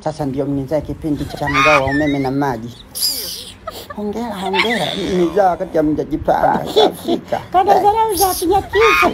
Sasa ndio mnizaa kipindi cha mgao wa umeme na maji. Hongera. Mnizaa wakati hamjajipanga. Afrika. Kana zarau za kinyakisha.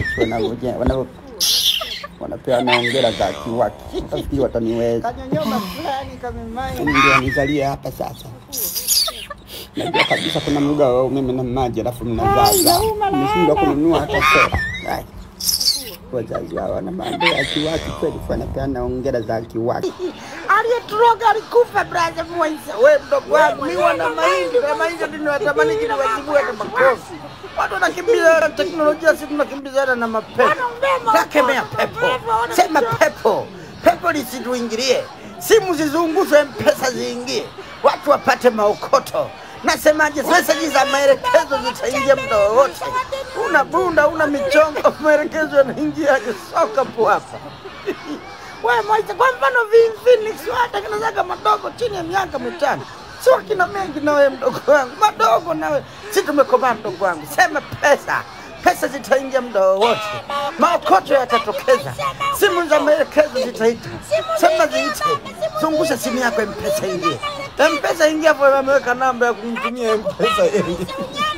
Wanapewa na hongera za kiwaki. Tafikiri wataniweza. Kanyonyoma fulani kamemai. Ndio nizalia hapa sasa. Najua kabisa kuna mgao wa umeme na maji alafu mnazaza. Mshindwa kununua hata soda. Wazazi wao na mambo ya kiwaki kweli wanapeana hongera za kiwaki. Aliyeturoga alikufa brother Mwaisa. Wewe mdogo wangu mimi wana mahindi na mahindi ndio natamani kile wajibu hata makofi. Watu wanakimbiza na teknolojia, sisi tunakimbizana na mapepo. Takemea pepo. Sema pepo. Pepo lisituingilie. Simu zizungushwe, pesa ziingie. Watu wapate maokoto. Nasemaje, message za maelekezo zitaingia muda wote. Una bunda, una michongo, maelekezo yanaingia soka po hapa. Wewe Mwaisa, kwa mfano Phoenix hata kinazaga madogo chini ya miaka 5. Sio kina mengi na wewe mdogo wangu. Madogo na wewe. Sisi tumekomaa mdogo wangu. Sema pesa. Pesa zitaingia muda wote. Maokoto yatatokeza. Simu za maelekezo zitaita. Sema ziite. Zungusha simu yako M-Pesa ingie. M-Pesa ingia hapo, ameweka namba ya kumtumia M-Pesa ingie.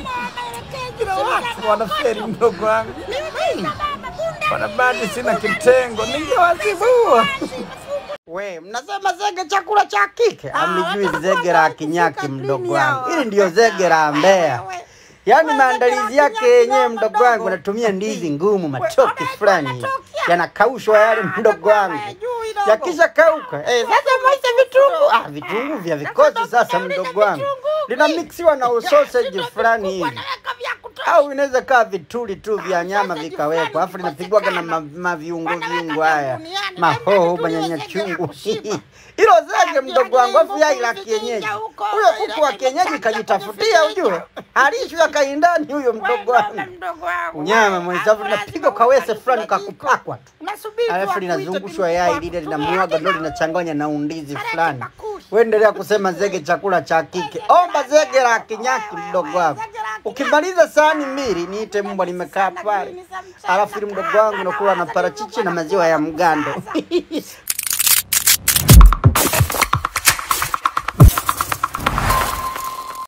Watu wanaferi mdogo wangu. Wanabadi sina kitengo. Ningewazibua. We, mnasema zege chakula cha kike? Amjui zege la kinyaki mdogo wangu. Hili ndio zege la Mbeya. Yaani maandalizi yake yenyewe mdogo wangu anatumia ndizi ngumu, matoke fulani. Yanakaushwa yale mdogo wangu. Yakisha kauka. Sasa Mwaisa vitunguu. Vitunguu vya vikosi sasa mdogo wangu. Lina mixiwa na sausage fulani hivi. Au inaweza kaa vituli tu vya nyama vikawekwa. Afu linapigwa na maviungo haya. Mahoho, manyanya chungu. Hilo zege mdogo wangu, afu yai la kienyeji. Huyo kuku wa kienyeji kajitafutia ujue. Alishwa kaindani huyo mdogo wangu. Unyama Mwaisa, afu linapigwa kwa wese fulani kakupakwa tu. Alafu linazungushwa yai lile linamwaga ndio linachanganya na undizi fulani. Wewe endelea kusema zege chakula cha kike. Omba zege la kinyaki mdogo wangu. Ukimaliza sahani 2 niite mbwa nimekaa pale. Alafu mdogo wangu nakula na parachichi na maziwa ya mgando.